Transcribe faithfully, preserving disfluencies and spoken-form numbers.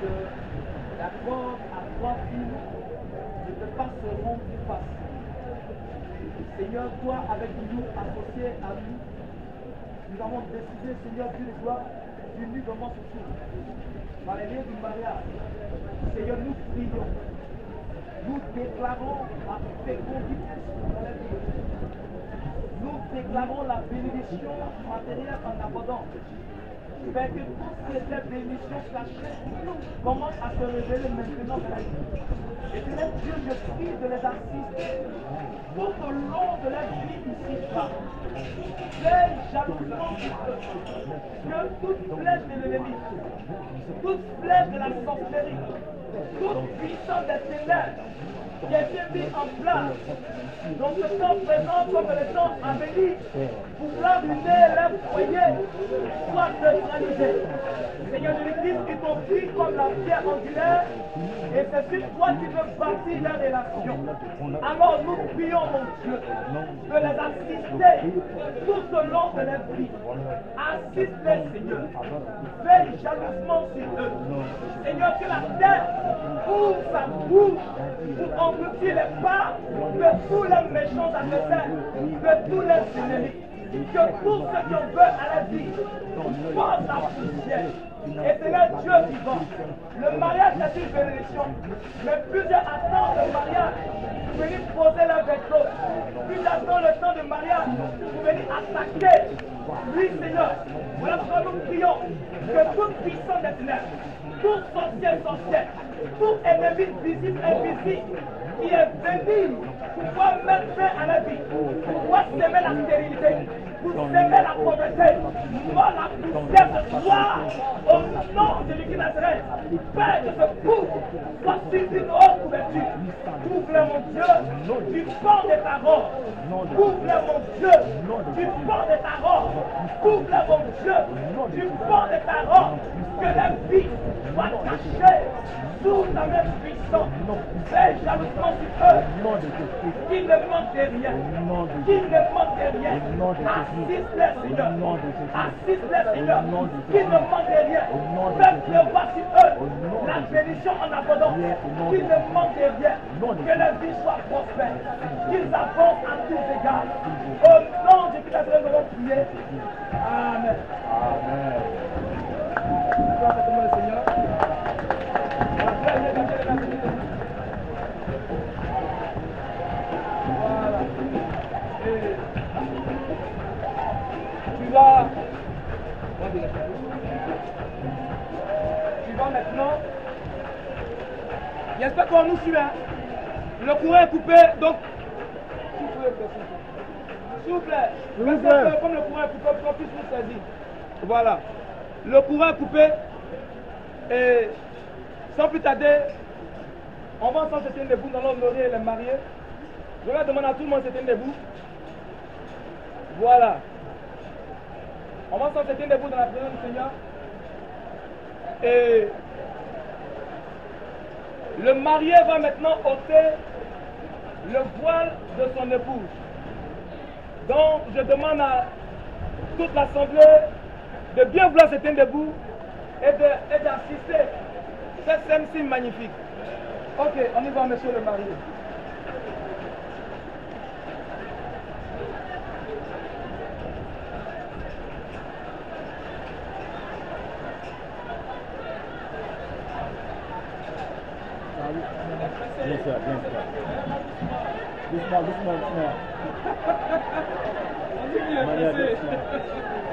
que la corde à trois fils ne peut pas se rompre facile. Seigneur, toi avec nous, associés à nous, nous avons décidé, Seigneur Dieu de gloire, d'unir vraiment ceci. Par les liens du mariage, Seigneur, nous prions. Nous déclarons la fécondité dans la vie. Nous déclarons la bénédiction matérielle en abondance. Fait que toutes ces bénédictions cachées commencent à se révéler maintenant dans la vie. Et Seigneur Dieu, je prie de les assister tout au long de leur vie ici-bas. Veille jalousement sur eux. Que toute flèche de l'ennemi, toute flèche de la sorcellerie, toute puissance des ténèbres qui a été mise en place dans ce temps présent comme le temps à venir pour ruiner leur foyer, soit neutralisé. Seigneur de l'Église, ils t'ont pris comme la pierre angulaire et c'est sur toi qui veux bâtir leur relation. Alors nous prions, mon Dieu, de les assister tout au long de leur vie. Assiste-les, Seigneur. Veille jalousement sur eux. Seigneur, que la terre ouvre sa bouche pour engloutir les pas de tous les méchants adversaires, de tous les ennemis. Que tous ceux qui ont peur à la vie portent la poussière. Et c'est là Dieu vivant. Le mariage c'est une bénédiction. Mais plusieurs attendent le mariage pour venir poser leur veto. Plusieurs attendent le temps de mariage pour venir attaquer. Oui, Seigneur. Voilà pourquoi nous prions que toute puissance des ténèbres, tout sorcier, sorcière, tout ennemi visible, invisible, qui est venu pour pouvoir mettre fin à la vie, pour pouvoir s'aimer la stérilité, pour s'aimer la pauvreté, moi la poussière de toi, au nom de Jésus Nazareth, Père, que ce coup soit sur une haute couverture. Couvre-le, mon Dieu, du port de ta robe. Couvre-le, mon Dieu, du port de ta robe. Couvre-le, mon Dieu, du port de ta robe. Que la vie soit cachée sous ta main puissante. Fais jalousement sur eux. Qu'il ne manque de rien. Qu'il ne manque de rien. Assiste-les, Seigneur. Assiste-les, Seigneur. Qu'il ne manque de rien. Fais pleuvoir sur eux la bénédiction en abondance. Qu'il ne manque de rien. Que la vie soit prospère. Qu'ils avancent à tous égards. Au nom de Jésus, nous allons prier. Amen. Amen. Seigneur. Voilà. Et tu vas, tu vas maintenant. J'espère qu'on nous suit. Hein? Le courant est coupé, donc s'il vous plaît, s'il vous plaît, comme le courant est coupé, pour qu'on puisse nous saisir. Voilà. Le courant est coupé et sans plus tarder, on va ensemble se tenir debout, nous allons honorer les mariés. Je vais demander à tout le monde de se tenir debout. Voilà. On va ensemble se tenir debout dans la présence du Seigneur. Et le marié va maintenant ôter le voile de son épouse. Donc je demande à toute l'assemblée de bien vouloir se tenir debout et d'assister cette scène si magnifique. Ok, on y va, monsieur le marié. Bien sûr, bien sûr. Doucement, doucement, doucement. On dit bien,